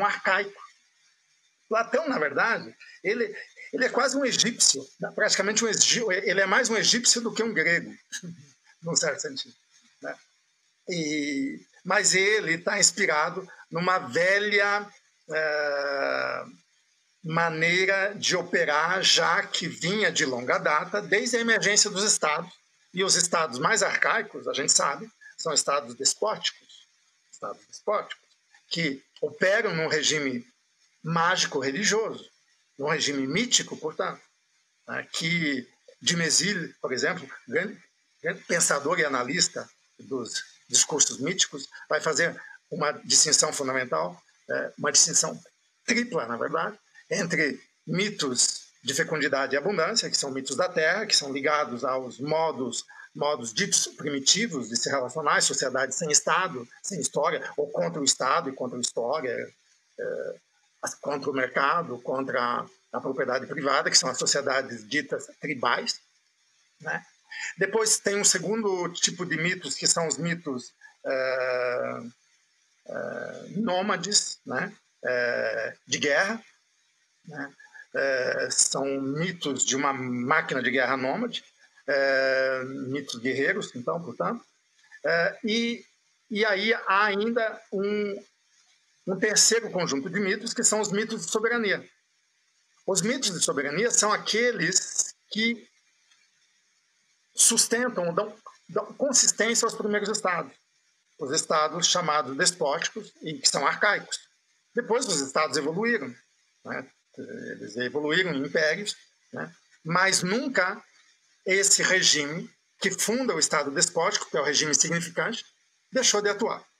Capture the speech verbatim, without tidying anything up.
um arcaico. Platão, na verdade, ele, ele é quase um egípcio, praticamente um egípcio, ele é mais um egípcio do que um grego, num certo sentido, né? E, mas ele está inspirado numa velha é, maneira de operar, já que vinha de longa data, desde a emergência dos estados. E os estados mais arcaicos, a gente sabe, são estados despóticos, estados despóticos, que operam num regime mágico-religioso, num regime mítico, portanto, né, que de Mézil, por exemplo, grande, grande pensador e analista dos discursos míticos, vai fazer uma distinção fundamental, uma distinção tripla, na verdade, entre mitos de fecundidade e abundância, que são mitos da Terra, que são ligados aos modos, modos ditos primitivos de se relacionar, sociedades sem Estado, sem história, ou contra o Estado e contra a história, é, contra o mercado, contra a propriedade privada, que são as sociedades ditas tribais, né? Depois tem um segundo tipo de mitos, que são os mitos é, é, nômades, né? É, de guerra, né? É, são mitos de uma máquina de guerra nômade, é, mitos guerreiros, então, portanto. É, e, e aí há ainda um, um terceiro conjunto de mitos, que são os mitos de soberania. Os mitos de soberania são aqueles que sustentam, dão, dão consistência aos primeiros estados, os estados chamados despóticos e que são arcaicos. Depois os estados evoluíram, né? Eles evoluíram em impérios, né? Mas nunca esse regime que funda o estado despótico, que é o regime significante, deixou de atuar.